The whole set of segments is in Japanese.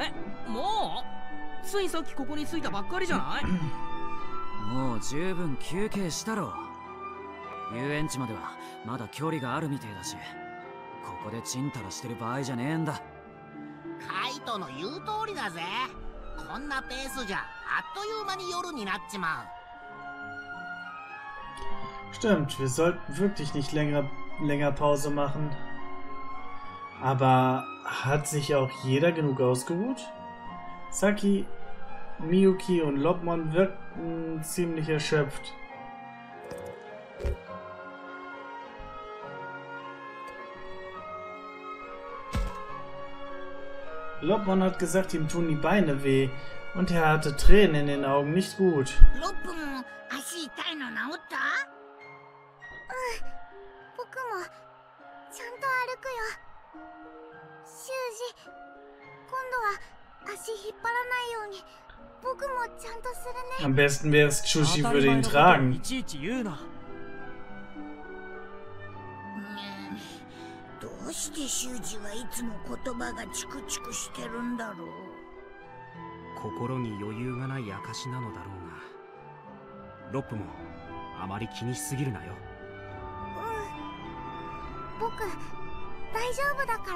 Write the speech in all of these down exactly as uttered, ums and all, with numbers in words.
え、もうついさっきここに着いたばっかりじゃない？ もう十分休憩したろ。遊園地まではまだ距離があるみてえだし、ここでチンタラしてる場合じゃねえんだ。 カイトの言う通りだぜ。こんなペースじゃあっという間に夜になっちまう。 Stimmt, wir sollten wirklich nicht länger, länger Pause machen. Aber hat sich auch jeder genug ausgeruht? Saki, Miyuki und Lobmon wirkten ziemlich erschöpft. Lobmon hat gesagt, ihm tun die Beine weh und er hatte Tränen in den Augen, nicht gut. Lobmon, 足痛いの治った？ 僕もちゃんと歩くよ。修二、今度は足引っ張らないように僕もちゃんとするね。 Am besten wäre es, Chushi würde ihn tragen. どうして修二はいつも言葉がチクチクしてるんだろう。 心に余裕がない証なのだろうが、ロップもあまり気にしすぎるなよ。 僕、大丈夫だから。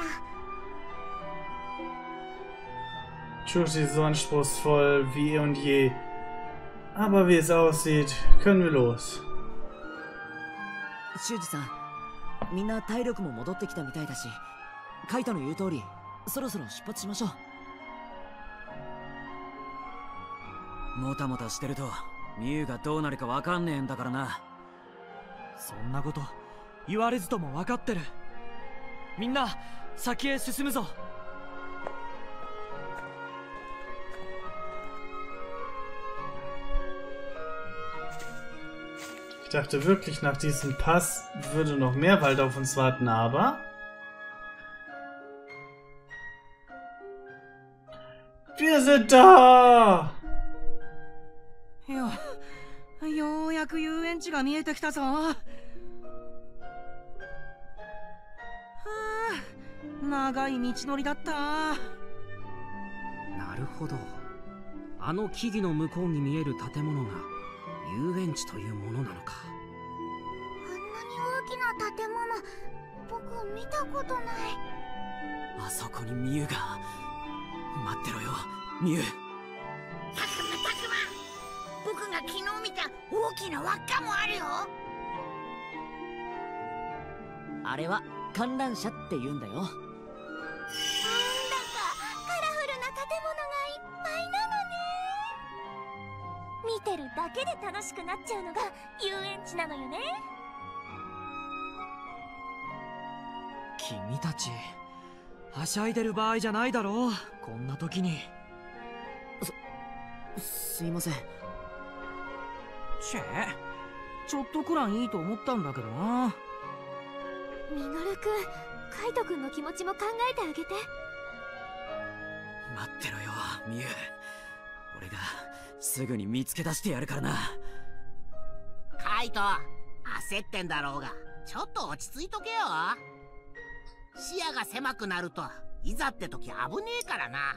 Chushi ist so anspruchsvoll wie eh und je. Aber wie es aussieht, können wir los. 修二さん、みんな体力も戻ってきたみたいだし、カイトの言う通り、そろそろ出発しましょう。もたもたしてると、ミユがどうなるかわかんねえんだからな。 そんなこと言われずとも分かってる。みんな先へ進むぞ。 Ich dachte wirklich, nach diesem Pass würde noch mehr Wald auf uns warten, aber... Wir sind da! よ、ようやく遊園地が見えてきたぞ。はあ、長い道のりだった。 なるほど。あの木々の向こうに見える建物が遊園地というものなのか。 あんなに大きな建物、僕見たことない。 あそこにミユが。待ってろよ、ミユ。 たくまたくま、僕が昨日見た大きな輪っかもあるよ。 あれは観覧車って言うんだよ。 なんだかカラフルな建物がいっぱいなのね。見てるだけで楽しくなっちゃうのが遊園地なのよね。 君たちはしゃいでる場合じゃないだろう、こんな時に。 す、すいません。 チェ、ちょっとくらいいいと思ったんだけどな。 ミノルくん、カイトくんの気持ちも考えてあげて。 待ってろよ、ミユ。俺がすぐに見つけ出してやるからな。 カイト、焦ってんだろうが、ちょっと落ち着いとけよ。視野が狭くなるといざって時危ねえからな。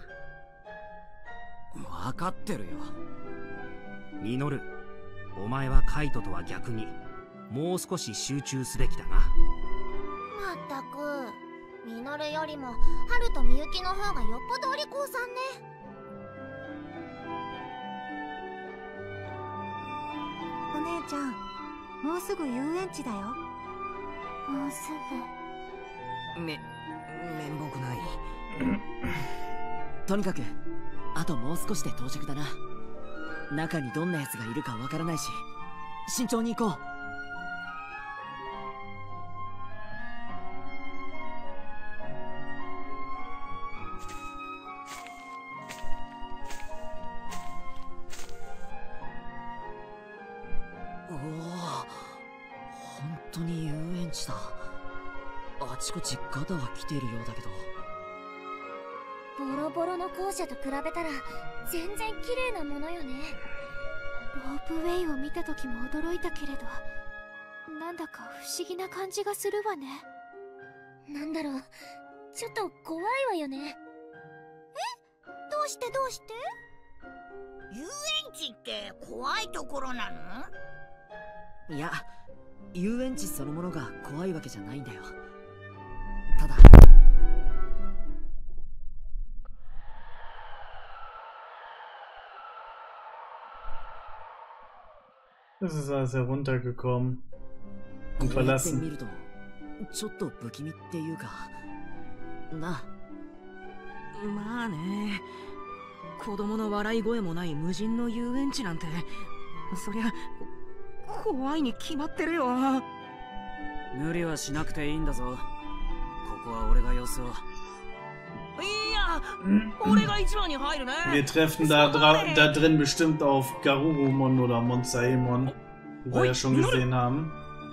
分かってるよ。 ミノル、お前はカイトとは逆にもう少し集中すべきだな。 まったく、ミノルよりもハルとミユキの方がよっぽどお利口さんね。 お姉ちゃん、もうすぐ遊園地だよ。 もうすぐ。 め、面目ない。 とにかくあともう少しで到着だな。中にどんな奴がいるかわからないし、慎重に行こう。おお、本当に遊園地だ。あちこちガタは来ているようだけど。 ボロボロの校舎と比べたら全然綺麗なものよね。ロープウェイを見た時も驚いたけれど、なんだか不思議な感じがするわね。なんだろう、ちょっと怖いわよね。え、 うしてどうして？ 遊園地って怖いところなの？ いや、遊園地そのものが怖いわけじゃないんだよ。ただ Es ist alles heruntergekommen こ und うやって見 verlassen. るとちょっと不気味っていうかな。 まあね、子供の笑い声もない無人の遊園地なんて、そりゃこ怖いに決まってるよ。 無理はしなくていいんだぞ。ここは俺が様子を。 いや、俺が一番に入るね。 Wir treffen da, dra da drin bestimmt auf Garurumon oder Monzaemon, die wir ja schon gesehen haben.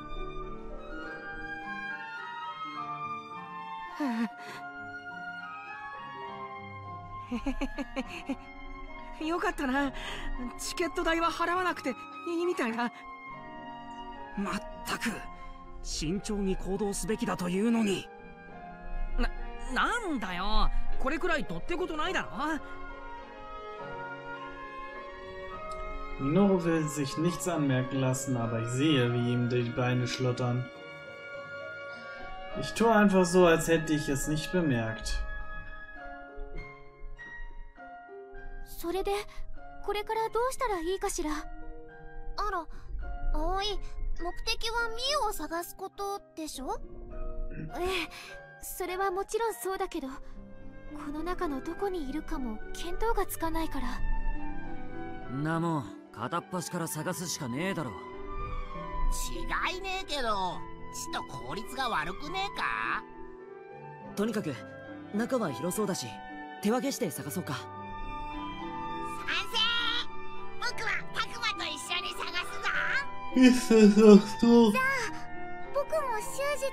よかったな。チケット代は払わなくていいみたいな。まったく慎重に行動すべきだというのに。な、なんだよ。これくらいとってことないだろ。 Minoru will sich nichts anmerken lassen, aber ich sehe, wie ihm die Beine schlottern. Ich tue einfach so, als hätte ich es nicht bemerkt. それでこれからどうしたらいいかしら。あら、葵、目的はミオを探すことでしょ？ええ、それはもちろんそうだけど、この中のどこにいるかも見当がつかないから。 なもん片っ端から探すしかねえだろ。 違いねえけど、ちと効率が悪くねえか？ とにかく中は広そうだし、手分けして探そうか。 賛成！僕はタクマと一緒に探すぞ。 Ist es auch so? じゃあ僕も修二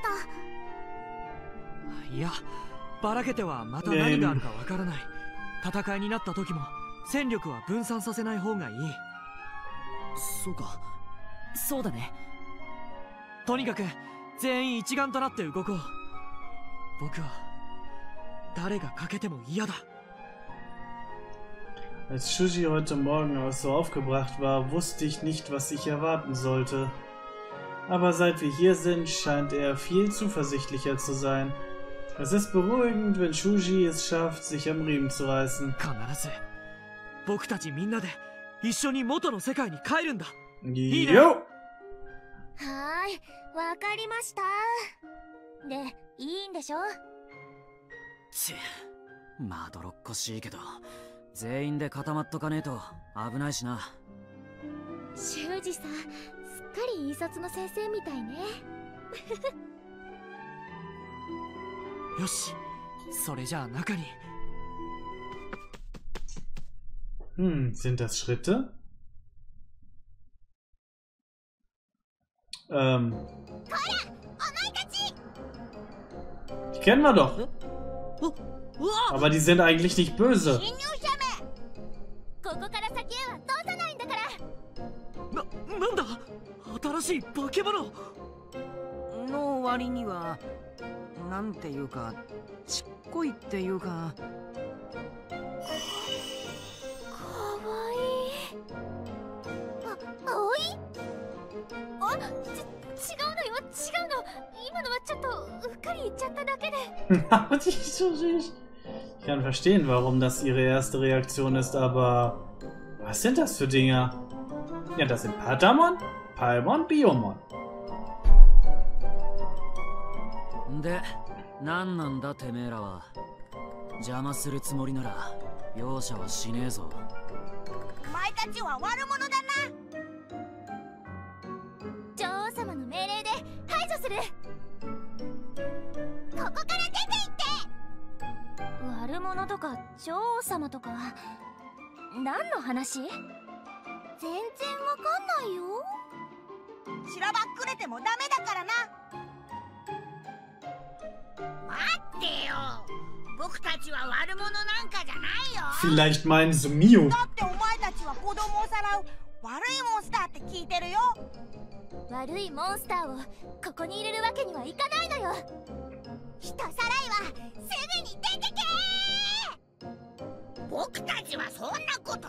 と。 いや、ばらけてはまた何があるかわからない。戦いになった時も戦力は分散させない方がいい。 そうか、そうだね。 とにかく全員一丸となって動こう。僕は誰が欠けても嫌だ。 Als Shuji heute Morgen aus so aufgebracht war, wusste ich nicht, was ich erwarten sollte. Aber seit wir hier sind, scheint er viel zuversichtlicher zu sein. Es ist beruhigend, wenn Shuji es schafft, sich am Riemen zu reißen. 必ず僕たちみんなで一緒に元の世界に帰るんだ。いいね。 Jo! はーい、わかりました。で、いいんでしょ？ ちまどろっこしいけど、全員で固まっとかねえと危ないしな。 修二さん、すっかり印刷の先生みたいね。 よし、それじゃあ中に。 Hm, sind das Schritte? Ähm. Die kennen wir doch. Aber die sind eigentlich nicht böse. ここから先へは通さないんだから。 な、なんだ新しい化け物の割にはなんていうかちっこいっていうか。 かわいい。あ、葵？あ、ち、違うのよ、違うの。今のはちょっとうっかり言っちゃっただけで。 Aber die ist so süß. Ich kann verstehen, warum das ihre erste Reaktion ist, aber was sind das für Dinger? Ja, das sind Patamon, Palmon, Biomon. で、なんなんだてめえらは。邪魔するつもりなら容赦はしねえぞ。 お前たちは悪者だな。 女王様の命令で排除する。ここから出て行って。悪者とか女王様とか何の話？全然わかんないよ。 しらばっくれてもダメだからな。待ってよ、僕たちは悪者なんかじゃないよ。 Vielleicht meinen sie Mio. だってお前たちは子供をさらう悪いモンスターって聞いてるよ。 悪いモンスターをここに入れるわけにはいかないのよ。人さらいはすぐに出てけー。僕た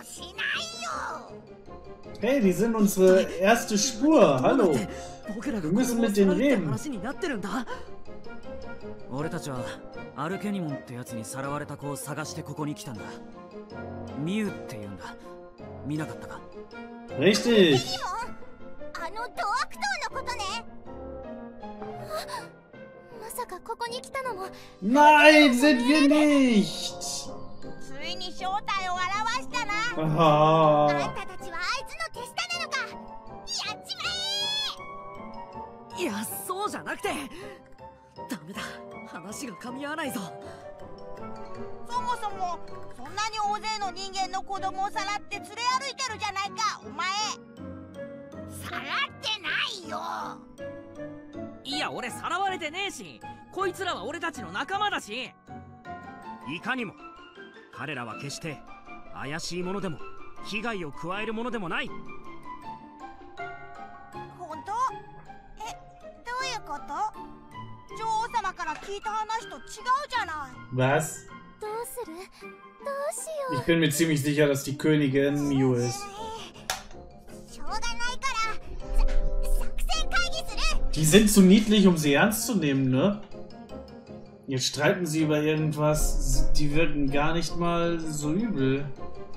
Hey, die sind unsere erste Spur. Hallo. Wir müssen mit denen reden. 俺たちはアルケニモンってやつにさらわれた子を探してここに来たんだ。ミュウって言うんだ。見なかったか？ Richtig. あのドアクトのことね。まさかここに来たのも。 Nein, sind wir nicht. ついに正体を表したな。 Ah. あんたたちはあいつの手下なのか。やっちまえ。いや、そうじゃなくて。ダメだ、話が噛み合わないぞ。 そもそもそんなに大勢の人間の子供をさらって連れ歩いてるじゃないか、お前。さらってないよ。 いや、俺さらわれてねえし、こいつらは俺たちの仲間だし。いかにも彼らは決して怪しいものでも被害を加えるものでもない。 本当？え、どういうこと？女王様から聞いた話と違うじゃない。 Was? どうする？どうしよう。 Ich bin mir ziemlich sicher, dass die Königin Miu ist. しょうがないからさ作戦会議する。 Die sind zu niedlich, um sie ernst zu nehmen, ne? Jetzt streiten sie über irgendwas. Die wirken gar nicht mal so übel.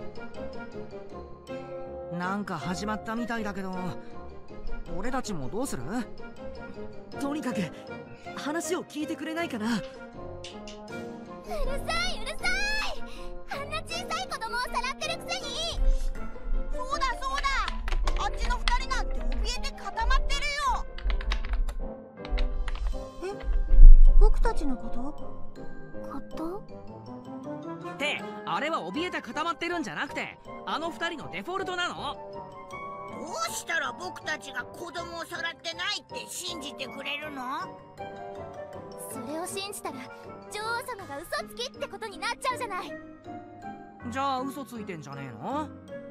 なんか始まったみたいだけど、俺たちもどうする？ とにかく話を聞いてくれないかな。 うるさいうるさい。あんな小さい子供をさらってるくせに。 そうだそうだ、あっちの二人なんて怯えて固まってるよ。 え、僕たちのこと？ ことってあれは怯えて固まってるんじゃなくて、あの二人のデフォルトなの。 どうしたら僕たちが子供をさらってないって信じてくれるの？ それを信じたら女王様が嘘つきってことになっちゃうじゃない。 じゃあ嘘ついてんじゃねえの？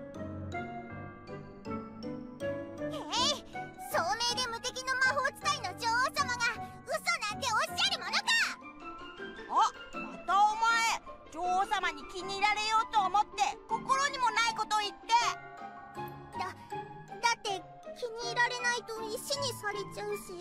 えい、聡明で無敵の魔法使いの女王様が嘘なんておっしゃるものか。 あ、またお前、女王様に気に入られようと思って心にもないこと言って。 だ、だって気に入られないと石にされちゃうし。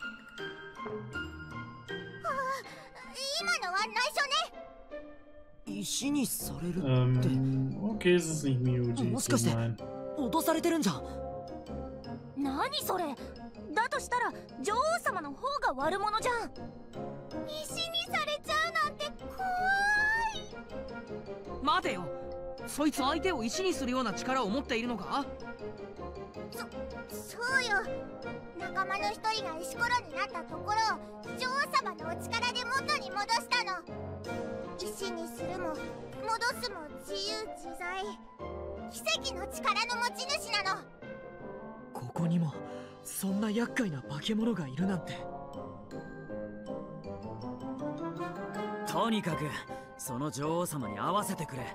ああ、今のは内緒ね。 石にされるって。 Ähm, okay, es ist nicht Miu, die もしかして gemein. 脅されてるんじゃん。 何それ。だとしたら女王様の方が悪者じゃん。石にされちゃうなんて怖い。 待てよ、そいつ相手を石にするような力を持っているのか？ そ、そうよ。仲間の一人が石ころになったところを女王様のお力で元に戻したの。石にするも戻すも自由自在。奇跡の力の持ち主なの。 ここにもそんな厄介な化け物がいるなんて。 とにかくその女王様に会わせてくれ。 嫌よ。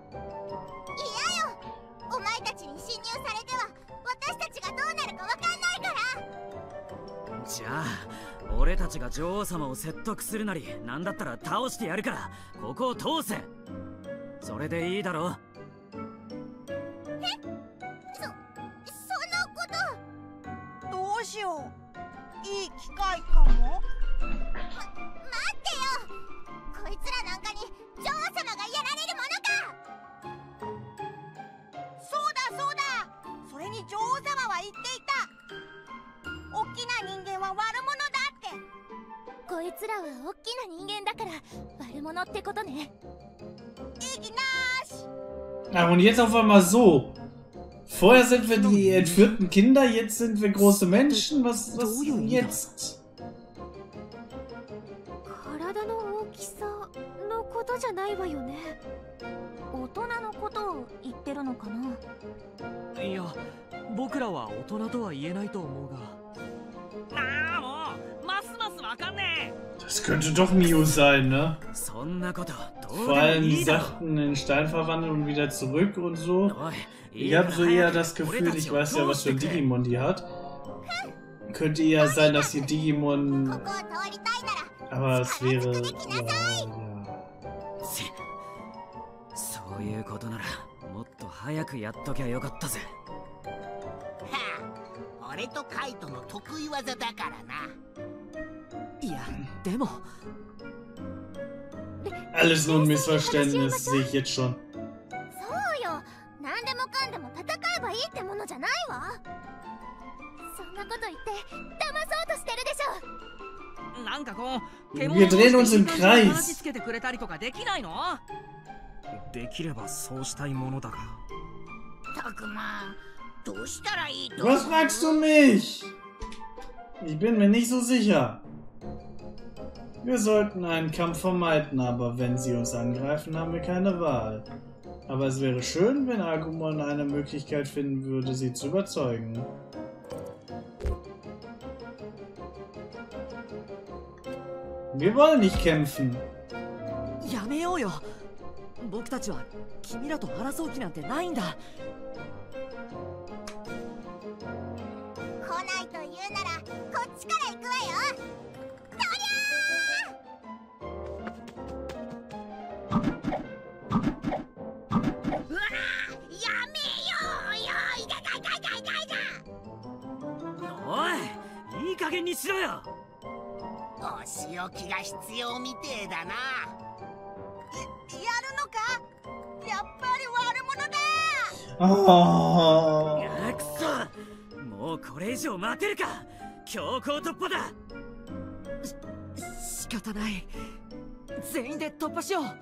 お前たちに侵入されては私たちがどうなるかわかんないから。 じゃあ俺たちが女王様を説得するなり、なんだったら倒してやるからここを通せ。それでいいだろう。 え、そ、そのこと。 どうしよう、いい機会かも。 ま、待ってよ。こいつらなんかに女王様がやられるものか。 そうだそうだ、それに女王様は言っていた。大きな人間は悪者だって。 こいつらは大きな人間だから悪者ってことね。 いきなーし。 Ach, und jetzt auf einmal so. Vorher sind wir die entführten Kinder, jetzt sind wir große Menschen. Was, was jetzt? 体の大きさのことじゃないわよね。大人のことを言ってるのかな。 いや、僕らは大人とは言えないと思うが。 ああ、もうますますわかんねえ。 Das könnte doch Miu sein, ne? そんなことどう Vor でも allem いいだろ。 Sachen in Stein verwandeln und wieder zurück und so. おい、 Ich habe so eher das Gefühl, ich weiß ja, was für ein Digimon die hat. Könnte eher sein, dass die Digimon... ここを通りたいなら Aber es wäre... Ja, ja. そういうことならもっと早くやっときゃよかったぜ。 はあ、俺とカイトの得意技だからな。 いや、でも Alles nur ein Missverständnis, sehe ich jetzt schon. そうよ、何でもかんでも戦えばいいってものじゃないわ。そんなこと言って騙そうとしてるでしょ。 なんかこう、 Wir drehen uns im Kreis. 話つけてくれたりとかできないの？できればそうしたいものだが。 たくま、どうしたらいいと思う？ Was fragst du mich? Ich bin mir nicht so sicher. Wir sollten einen Kampf vermeiden, aber wenn sie uns angreifen, haben wir keine Wahl. Aber es wäre schön, wenn Agumon eine Möglichkeit finden würde, sie zu überzeugen. Wir wollen nicht kämpfen. やめようよ。僕たちは君らと争う気なんてないんだ。 来ないと言うならこっちから行くわよ。うわー、やめようよ。いたたいたいたいたいた。 おい、いい加減にしろよ。 お仕置きが必要みてえだな。やるのか？やっぱり悪者だ。 ああ。 やくそ、もうこれ以上待てるか。強行突破だ。 し仕方ない。全員で突破しよう。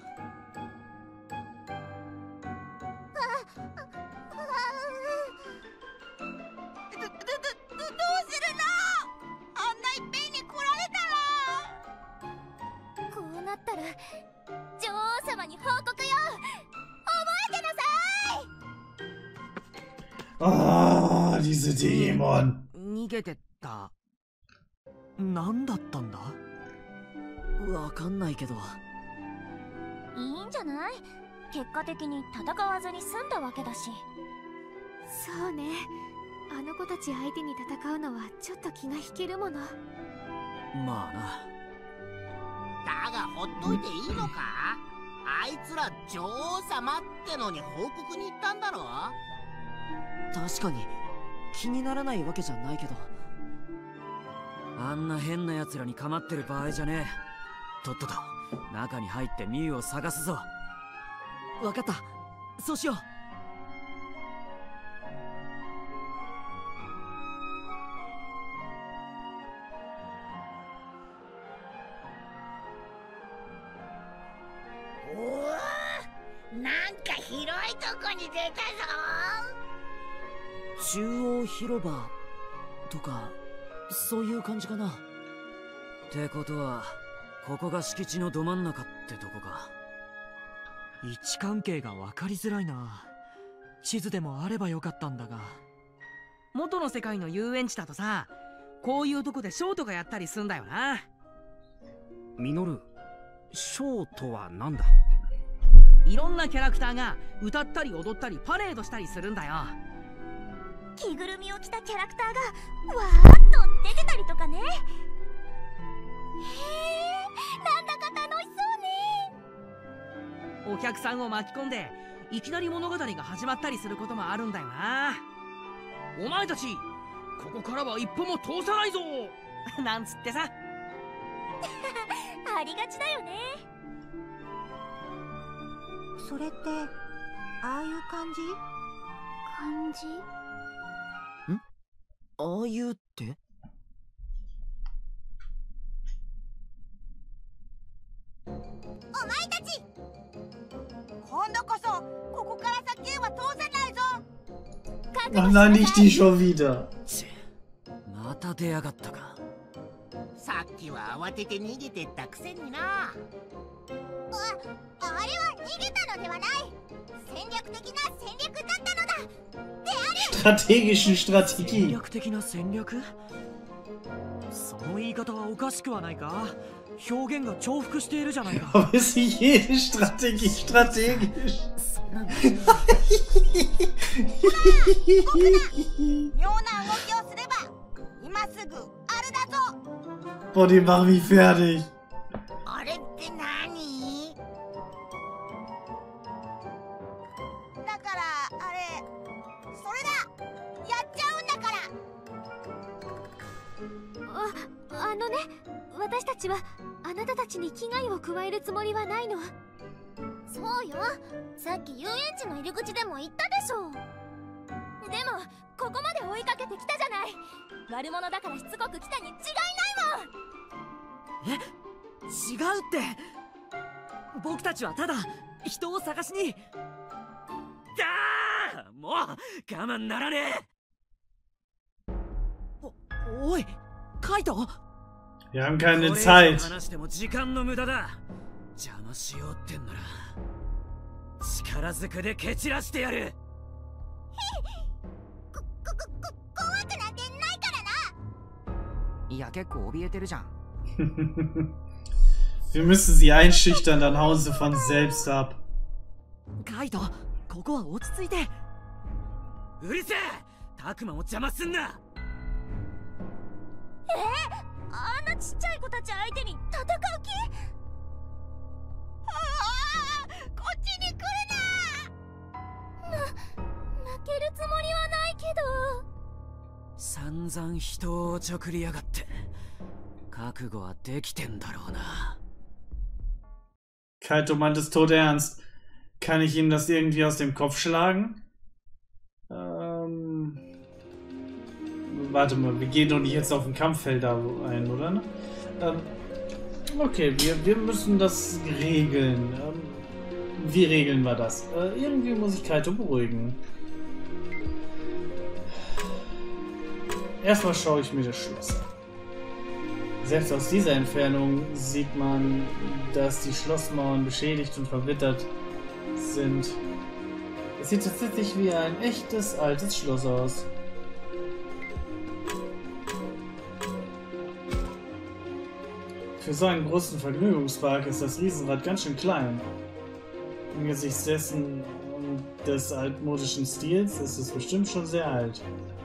ああ、diese Dämon。 逃げてった。何だったんだ？ わかんないけど。 いいんじゃない？結果的に戦わずに済んだわけだし。そうね。あの子たち相手に戦うのはちょっと気が引けるもの。 まあな。 だがほっといていいのか？あいつら女王様ってのに報告に行ったんだろ？ 確かに気にならないわけじゃないけど。 あんな変な奴らに構ってる場合じゃねえ。とっとと中に入ってミュウを探すぞ。 わかった、そうしよう。 おお、なんか広いとこに出たぞ。 中央広場とかそういう感じかな。 ってことはここが敷地のど真ん中ってとこか。 位置関係が分かりづらいな。地図でもあればよかったんだが。 元の世界の遊園地だとさ、こういうとこでショーとかやったりすんだよな。ミノル、ショーとはなんだ？いろんなキャラクターが歌ったり踊ったりパレードしたりするんだよ。 着ぐるみを着たキャラクターがわーっと出てたりとかね。へえ、なんだか楽しそうね。 お客さんを巻き込んでいきなり物語が始まったりすることもあるんだよな。お前たちここからは一歩も通さないぞなんつってさありがちだよね。 それってああいう感じ？ 感じ？ ああいうって？ お前たち、今度こそここから先へは通さないぞ。 Ach nein, nicht die schon wieder。 また出やがったか。 さっきは慌てて逃げてったくせにな。 あ、あれは逃げたのではない。戦略的な戦略だったのだ。である。 strategischen Strategie。 戦略的な戦略？その言い方はおかしくはないか？表現が重複しているじゃないか。 Aber ist nicht jede Strategie strategisch？ 妙な動きをすれば今すぐあるだぞ。 Boah, den machen wir fertig。 あれって何？ だから私たちはあなたたちに危害を加えるつもりはないの。そうよ、さっき遊園地の入り口でも言ったでしょ。でもここまで追いかけてきたじゃない。悪者だからしつこく来たに違いないもん。 え、違うって僕たちはただ人を探しに。 だー、もう我慢ならねえ。 お、おいカイト。 Wir haben keine これ以上 Zeit. 話しても時間の無駄だ。邪魔しようってんなら力ずくで蹴散らしてやる。 こ、こ、こ、こ、怖くなんてないからな。 いや結構怯えてるじゃん。 Wir müssen sie einschüchtern, dann hauen sie von selbst ab. カイト、ここは落ち着いて。 うるせえ、タクマも邪魔すんな。 えー、あんなちっちゃい子たち相手に戦う気？ああ、こっちに来るな。な、負けるつもりはないけど。 散々人をおちょくりやがって覚悟はできてんだろうな。 Kaito meint es todernst. Kann ich ihm das irgendwie aus dem Kopf schlagen? Ähm. Warte mal, wir gehen doch nicht jetzt auf ein Kampffeld da ein, oder? Ne? Ähm, okay, wir, wir müssen das regeln. Ähm, wie regeln wir das? Äh, irgendwie muss ich Kaito beruhigen. Erstmal schaue ich mir das Schloss an. Selbst aus dieser Entfernung sieht man, dass die Schlossmauern beschädigt und verwittert sind. Es sieht tatsächlich wie ein echtes altes Schloss aus. Für so einen großen Vergnügungspark ist das Riesenrad ganz schön klein. Angesichts dessen und des altmodischen Stils ist es bestimmt schon sehr alt.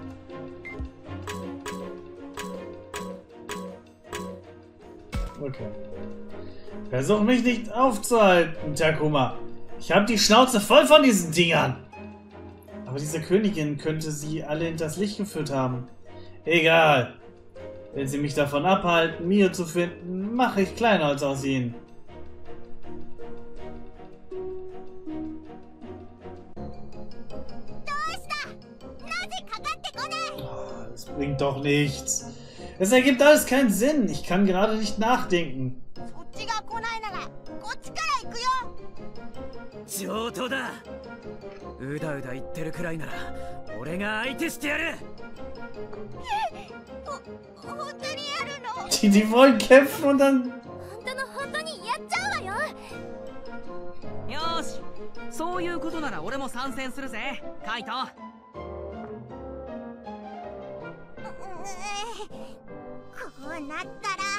Okay. Versuch mich nicht aufzuhalten, Takuma. Ich habe die Schnauze voll von diesen Dingern. Aber diese Königin könnte sie alle hinters Licht geführt haben. Egal. Wenn sie mich davon abhalten, Mio zu finden, mache ich Kleinholz aus ihnen. Oh, das bringt doch nichts. Es ergibt alles keinen Sinn. Ich kann gerade nicht nachdenken. 上等だ。うだうだ言ってるくらいなら俺が相手してやる。 本当にやるの？ Die, die wollen kämpfen und dann... 本当の本当にやっちゃうわよ。 よーし、そういうことなら俺も参戦するぜ、カイト。 こうなったら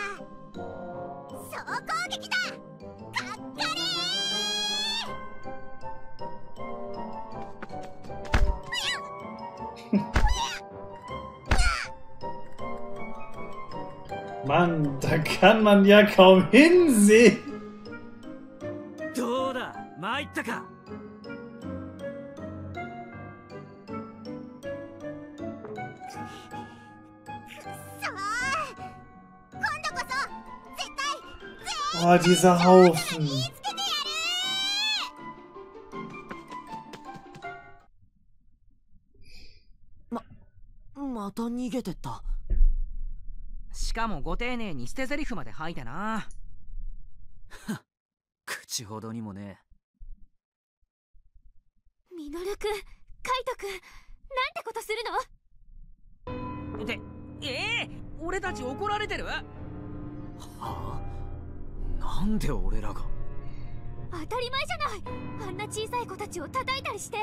総攻撃だ。かっかり Mann, da kann man ja kaum hinsehen. どうだ、参ったか。 Oh, dieser Haufen. ま、また逃げてった。 しかもご丁寧に捨て台詞まで吐いてな。 口ほどにもね。 ミノルくん、カイトくん、なんてことするの？ で、ええー、俺たち怒られてる？はあ？なんで俺らが？ 当たり前じゃない。あんな小さい子たちを叩いたりして。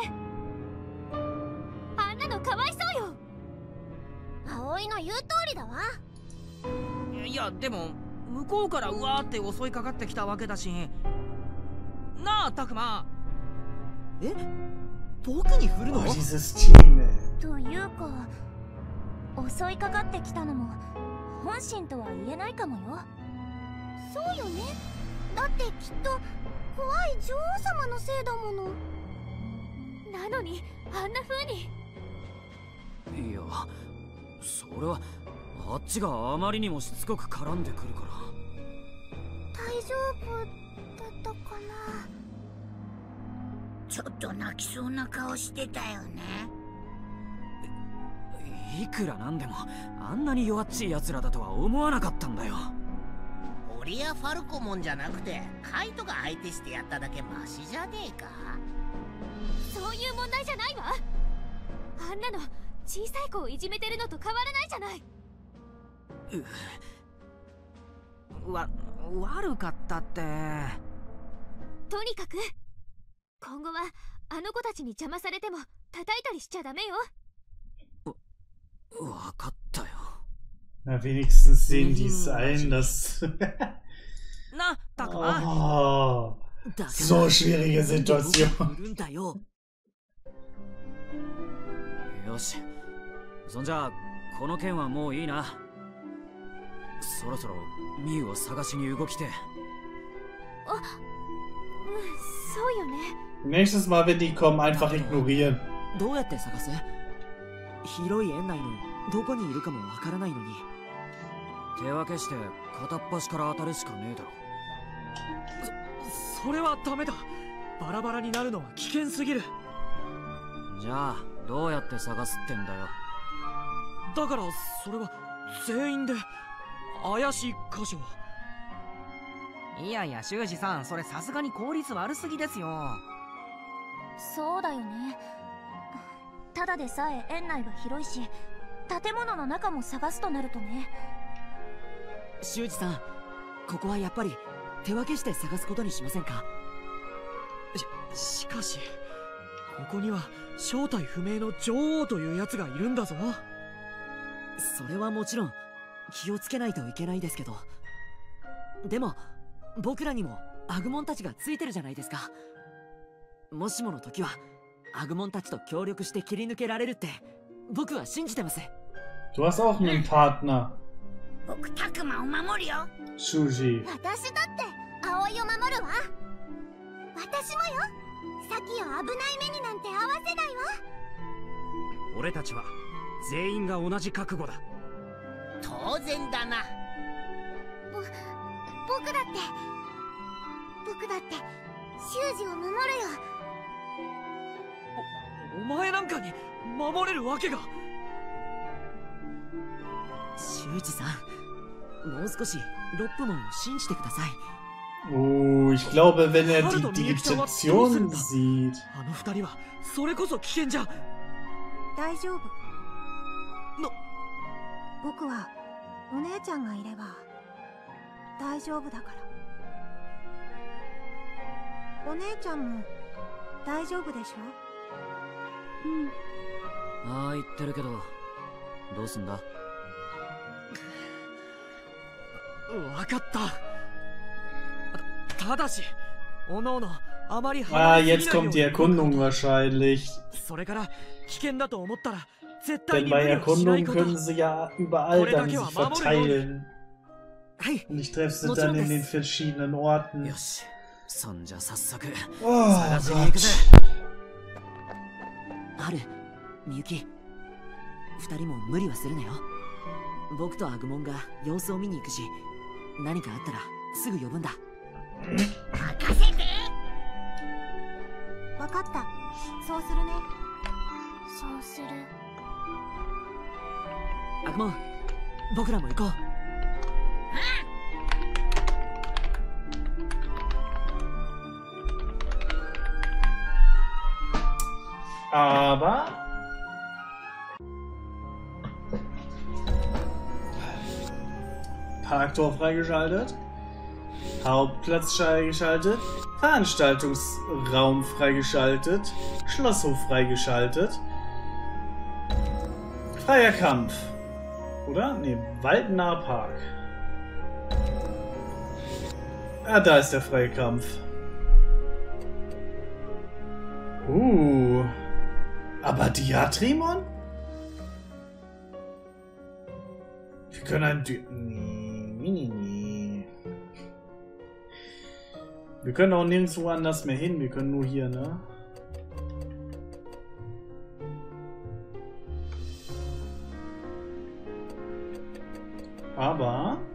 あんなのかわいそうよ。葵の言う通りだわ。 いやでも向こうからうわーって襲いかかってきたわけだしなあ、タクマ。 え、僕に振るの？ Oh, dieses Team, ey. というか襲いかかってきたのも本心とは言えないかもよ。そうよね。だってきっと怖い女王様のせいだもの。なのにあんな風に。 いや、それはあっちがあまりにもしつこく絡んでくるから。 大丈夫だったかな。 ちょっと泣きそうな顔してたよね。 いくらなんでもあんなに弱っちい奴らだとは思わなかったんだよ。 俺やファルコモンじゃなくてカイトが相手してやっただけマシじゃねえか。 そういう問題じゃないわ。あんなの小さい子をいじめてるのと変わらないじゃない。 わ悪かったって。 とにかく今後はあの子たちに邪魔されても叩いたりしちゃダメよ。 わかったよ。 Na, wenigstens sehen die es ein, dass... な、たくま。 oh, so schwierige Situation. よし。そんじゃあ、この件はもういいな。そろそろミュウを探しに動きて。 あ、うん、そうよね。 Nächstes Mal, wenn die kommen, einfach ignorieren. どうやって探す？広い園内のどこにいるかもわからないのに。 手分けして片っ端から当たるしかねえだろ。 そ、それはダメだ。バラバラになるのは危険すぎる。 じゃあどうやって探すってんだよ。 だからそれは全員で怪しい箇所。 いやいや修二さん、それさすがに効率悪すぎですよ。 そうだよね。ただでさえ園内は広いし、建物の中も探すとなるとね。 修二さん、ここはやっぱり手分けして探すことにしませんか？ し、しかしここには正体不明の女王というやつがいるんだぞ。 それはもちろん気をつけないといけないですけど、でも僕らにもアグモンたちがついてるじゃないですか。もしもの時はアグモンたちと協力して切り抜けられるって僕は信じてます。 Du hast auch einen Partner. 僕タクマを守るよ。 Shuji。 私だって葵を守るわ。私もよ。サキを危ない目になんて合わせないわ。 俺たちは全員が同じ覚悟だ。 当然だな。 ぼ僕だって僕だって修二を守るよ。 お、お前なんかに守れるわけが。 修二さん、もう少しロップモンを信じてください。 Oh, ich glaube, wenn er die Digitation sieht. あの二人はそれこそ危険じゃ。 大丈夫。 の僕はお姉ちゃんがいれば大丈夫だから。お姉ちゃんも大丈夫でしょ？ うん。ああ言ってるけど、どうすんだ？ わかった。た、ただし、おのおのあまり Ah, jetzt kommt die Erkundung wahrscheinlich. それから危険だと思ったら絶対 Denn に bei 無理をしない Erkundung こと。 können sie ja überall dann sich verteilen. はい。 Und ich treffe sie dann in den verschiedenen Orten. よし。そんじゃ早速 Oh 探しに行くぜ。 ある、みゆき。二人も無理はするなよ。僕とアグモンが様子を見に行くし、何かあったらすぐ呼ぶんだ。 任せて。 分かった。そうするね。 そうする。 アグモン、僕らも行こう。 Aber Parktor freigeschaltet, Hauptplatz freigeschaltet, Veranstaltungsraum freigeschaltet, Schlosshof freigeschaltet, freier Kampf, oder? Ne, Waldnaher Park. Ah, da ist der freie Kampf. Uh. Aber Diatrimon? Wir können ein Di nee, nee, nee. Wir können auch nirgendwo anders mehr hin. Wir können nur hier, ne? Aber